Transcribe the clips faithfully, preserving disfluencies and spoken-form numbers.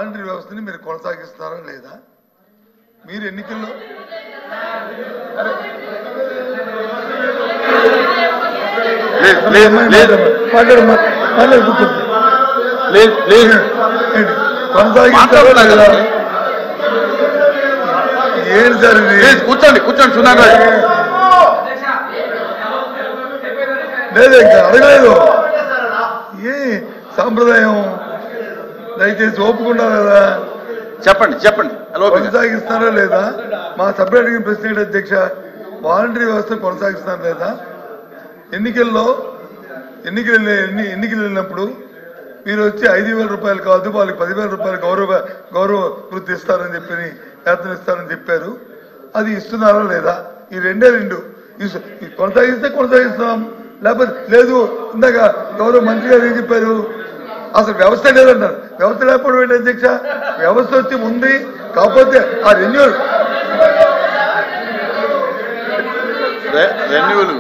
Voluntary వ్యవస్థని మీరు కొనసాగిస్తారా లేదా? మీరు ఎన్నికల్లో కొనసాగిస్తారా లేదా? ఏంటి సార్ ఇది? కూర్చోండి కూర్చోండి సునాగా లేదు ఇంకా అడగలేదు. ఏ సాంప్రదాయం దయచేసి ఒప్పుకున్నారు కదా, చెప్పండి చెప్పండి. కొనసాగిస్తారా లేదా? మా సపరేట్ అడిగిన ప్రశ్న అధ్యక్ష, వాలంటరీ వ్యవస్థ కొనసాగిస్తారా లేదా? ఎన్నికల్లో ఎన్నికలు ఎన్ని ఎన్నికలు వెళ్ళినప్పుడు మీరు వచ్చి ఐదు వేల రూపాయలు కాదు వాళ్ళకి పదివేల రూపాయలు గౌరవ గౌరవ వృత్తి ఇస్తారని చెప్పి వేతనం ఇస్తారని చెప్పారు. అది ఇస్తున్నారా లేదా? ఈ రెండే రెండు. కొనసాగిస్తే కొనసాగిస్తాం, లేకపోతే లేదు. ఇందాక గౌరవ మంత్రి గారు ఏం చెప్పారు? అసలు వ్యవస్థ లేదన్నారు. వ్యవస్థ లేకపోవడం ఏంటి అధ్యక్ష? వ్యవస్థ వచ్చి ఉంది, కాకపోతే ఆ రెన్యూవల్ రెన్యూవల్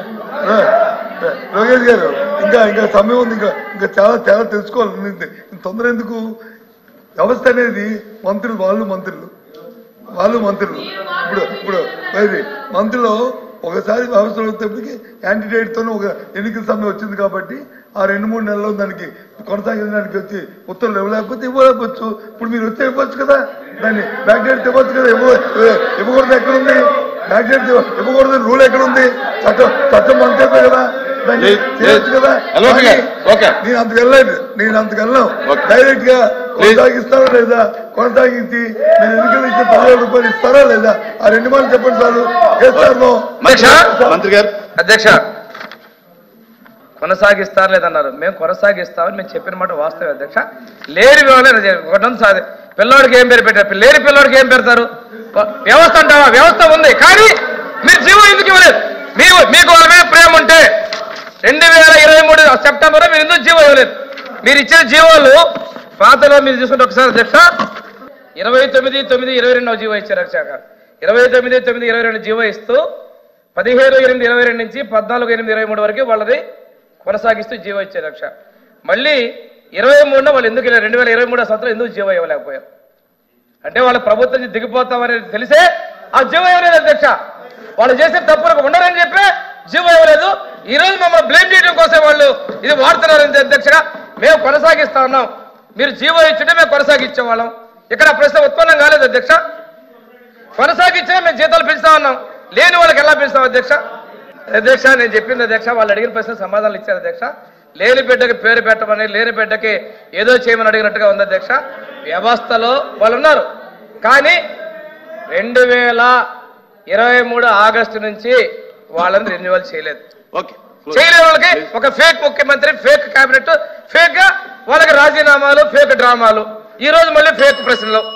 లోకేష్ గారు ఇంకా ఇంకా సమయం ఉంది, ఇంకా ఇంకా చాలా చాలా తెలుసుకోవాలి. తొందర ఎందుకు? వ్యవస్థ అనేది మంత్రులు వాళ్ళు మంత్రులు వాళ్ళు మంత్రులు ఇప్పుడు ఇప్పుడు ఇది మంత్రులు ఒకసారి వ్యవస్థ వచ్చేప్పటికి యాంటీడేట్తోనే ఒక ఎన్నికల సమయం వచ్చింది కాబట్టి ఆ రెండు మూడు నెలల్లో దానికి కొనసాగించడానికి వచ్చి ఉత్తర్వులు ఇవ్వలేకపోతే ఇవ్వలేకపోవచ్చు. ఇప్పుడు మీరు వచ్చి ఇవ్వచ్చు కదా, దాన్ని బ్యాక్డేట్ ఇవ్వచ్చు కదా. ఇవ్వ ఇవ్వకూడదు ఎక్కడుంది? బ్యాక్డేట్ ఇవ్వకూడదు రూల్ ఎక్కడుంది? చట్టం చట్టం అంతే కదా, దాన్ని చేయొచ్చు కదా. నేను అంతకు వెళ్ళలేదు, నేను అంతకు వెళ్ళాం. డైరెక్ట్ గా కొనసాగిస్తారా లేదా? కొనసాగించి మీరు ఎన్నికలు ఇచ్చే పదివేల రూపాయలు ఇస్తారా లేదా? ఆ రెండు మాటలు చెప్పండి సార్. చేస్తాను మంత్రి గారు. అధ్యక్ష, కొనసాగిస్తారు లేదన్నారు. మేము కొనసాగిస్తామని మేము చెప్పిన మాట వాస్తవం అధ్యక్ష. లేని సార్ పిల్లోడికి ఏం పేరు పెట్టారు? లేని పిల్లోడికి ఏం పెడతారు? వ్యవస్థ అంటావా? వ్యవస్థ ఉంది, కానీ మీరు జీవో ఎందుకు ఇవ్వలేదు? మీకు మీకు వాళ్ళ మీద ప్రేమ ఉంటే రెండు వేల ఇరవై మూడు సెప్టెంబర్ మీరు ఎందుకు జీవో ఇవ్వలేదు? మీరు ఇచ్చిన జీవోలు పాతలో మీరు చూసుకుంటే ఒకసారి అధ్యక్ష, ఇరవై తొమ్మిది తొమ్మిది ఇరవై రెండవ జీవో ఇచ్చారు అధ్యక్ష. ఇరవై తొమ్మిది తొమ్మిది ఇరవై రెండు జీవో ఇస్తూ పదిహేను ఎనిమిది ఇరవై రెండు నుంచి పద్నాలుగు ఎనిమిది ఇరవై మూడు వరకు వాళ్ళది కొనసాగిస్తూ జీవో ఇచ్చారు అధ్యక్ష. మళ్ళీ ఇరవై మూడున వాళ్ళు ఎందుకు రెండు వేల ఇరవై మూడో సంవత్సరం ఎందుకు జీవో ఇవ్వలేకపోయారు? అంటే వాళ్ళ ప్రభుత్వం నుంచి దిగిపోతామని తెలిసే ఆ జీవో ఇవ్వలేదు అధ్యక్ష. వాళ్ళు చేసే తప్పులకు ఉండరని చెప్పి జీవో ఇవ్వలేదు. ఈ రోజు మమ్మల్ని బ్లేమ్ చేయడం కోసం వాళ్ళు ఇది వాడుతున్నారని అధ్యక్షగా మేము కొనసాగిస్తా ఉన్నాం. మీరు జీవో ఇచ్చుంటే మేము కొనసాగించే వాళ్ళం. ఇక్కడ ప్రశ్న ఉత్పన్నం కాలేదు అధ్యక్ష. కొనసాగించినా మేము జీతాలు పెంచుతా ఉన్నాం, లేని వాళ్ళకి ఎలా పెంచుతాం అధ్యక్ష? అధ్యక్ష నేను చెప్పింది అధ్యక్ష, వాళ్ళు అడిగిన ప్రశ్న సమాధానాలు ఇచ్చారు అధ్యక్ష. లేని బిడ్డకి పేరు పెట్టమని, లేని బిడ్డకి ఏదో చేయమని అడిగినట్టుగా ఉంది అధ్యక్ష. వ్యవస్థలో వాళ్ళు ఉన్నారు, కానీ రెండు వేల ఇరవై మూడు ఆగస్టు నుంచి వాళ్ళని రెన్యువల్ చేయలేదు. చేయలేని వాళ్ళకి ఒక ఫేక్ ముఖ్యమంత్రి, ఫేక్ కేబినెట్, ఫేక్ గా వాళ్ళకి రాజీనామాలు, ఫేక్ డ్రామాలు, ఈ రోజు మళ్ళీ ఫేక్ ప్రశ్నలు.